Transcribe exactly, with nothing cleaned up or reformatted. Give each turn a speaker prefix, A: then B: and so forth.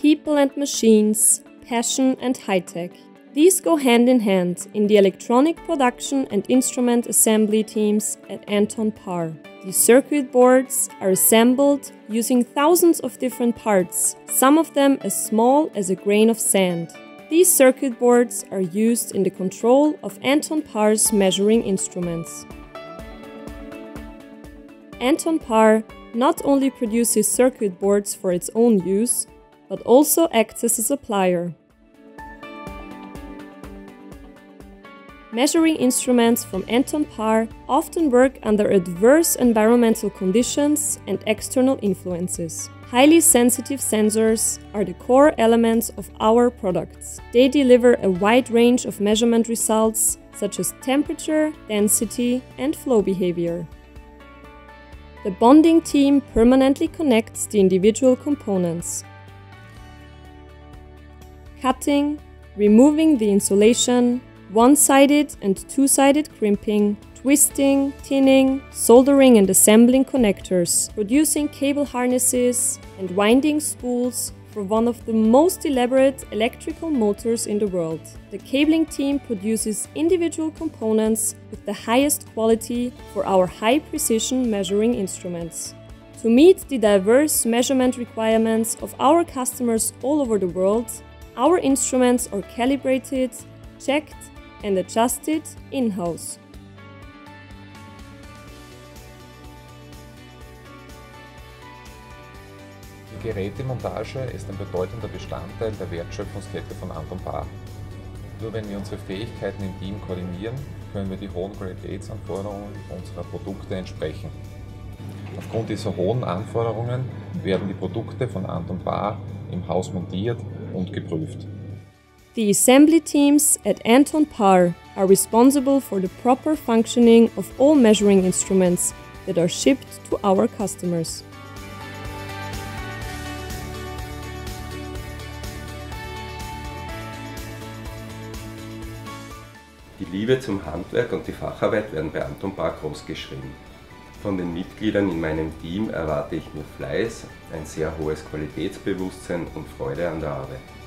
A: people and machines, passion and high-tech. These go hand in hand in the electronic production and instrument assembly teams at Anton Paar. These circuit boards are assembled using thousands of different parts, some of them as small as a grain of sand. These circuit boards are used in the control of Anton Paar's measuring instruments. Anton Paar not only produces circuit boards for its own use, but also acts as a supplier. Measuring instruments from Anton Paar often work under adverse environmental conditions and external influences. Highly sensitive sensors are the core elements of our products. They deliver a wide range of measurement results such as temperature, density, and flow behavior. The bonding team permanently connects the individual components. Cutting, removing the insulation, one-sided and two-sided crimping, twisting, tinning, soldering and assembling connectors, producing cable harnesses and winding spools for one of the most elaborate electrical motors in the world. The cabling team produces individual components with the highest quality for our high-precision measuring instruments. To meet the diverse measurement requirements of our customers all over the world, our instruments are calibrated, checked and adjusted in-house.
B: Die Gerätemontage ist ein bedeutender Bestandteil der Wertschöpfungskette von Anton Paar. Nur wenn wir unsere Fähigkeiten im Team koordinieren, können wir die hohen Qualitätsanforderungen unserer Produkte entsprechen. Aufgrund dieser hohen Anforderungen werden die Produkte von Anton Paar im Haus montiert und geprüft.
A: The assembly teams at Anton Paar are responsible for the proper functioning of all measuring instruments that are shipped to our customers.
C: Die Liebe zum Handwerk und die Facharbeit werden bei Anton Paar großgeschrieben. Von den Mitgliedern in meinem Team erwarte ich mir Fleiß, ein sehr hohes Qualitätsbewusstsein und Freude an der Arbeit.